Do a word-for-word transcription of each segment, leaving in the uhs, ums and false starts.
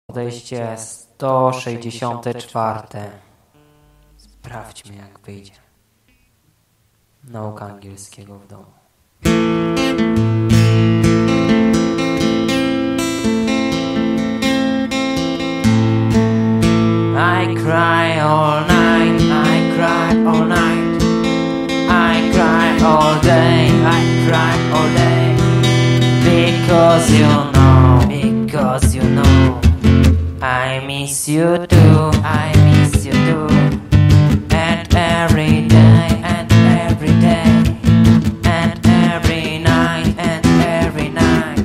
Podejście sto sześćdziesiąte czwarte. Sprawdźmy, jak wyjdzie. Nauka angielskiego w domu. I cry all night, I cry all night, I cry all day, I cry all day, because you know, because you know, I miss you too, I miss you too, and every day, and every day, and every night, and every night,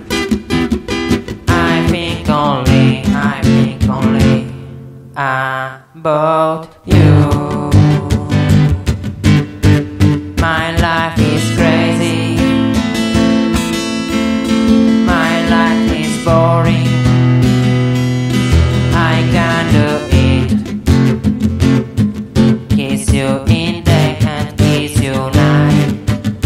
I think only, I think only about you. My life is crazy, my life is boring, I can't do it. Kiss you in day and kiss you night.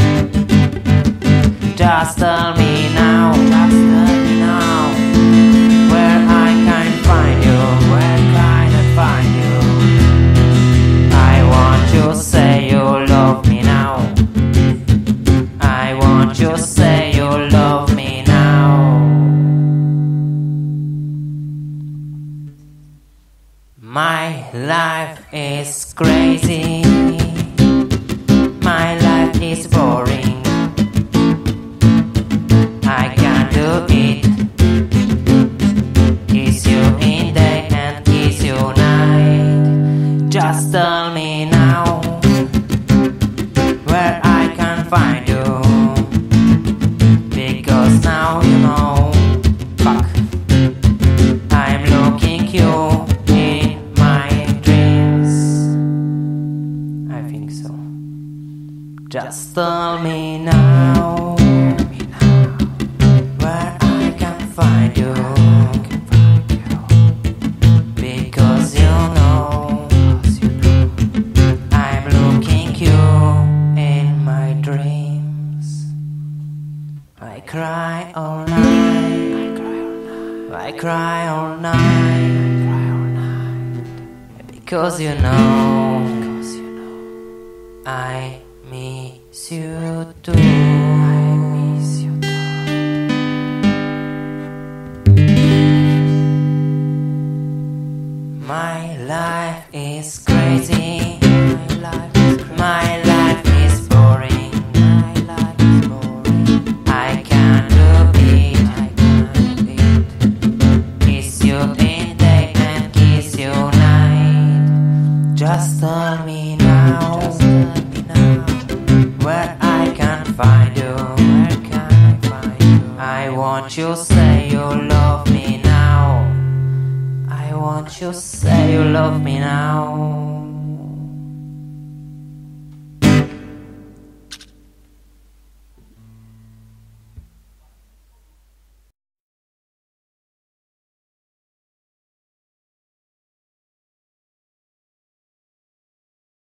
Just tell me now, just tell me now, where I can find you, where can I find you? I want you to say you love me now. I want you to say you love me now. My life is crazy, my life is boring, I can't do it. Kiss you in day and kiss you night. Just tell me now, where I can find you, because now you know, fuck, I'm looking you in my dreams. I think so. Just tell me now, where I can find you, because you know, I'm looking you in my dreams. I cry all night, I cry all night, because you know, I miss you too. I miss you too. My life is crazy, my life is crazy. My life is boring, my life is boring, I can't do it, I can't do it. Kiss you in day and kiss you night. Just tell me now, just tell me now, where I can find you, where can I find you? I want you to say you love me now. I want you to say you love me now.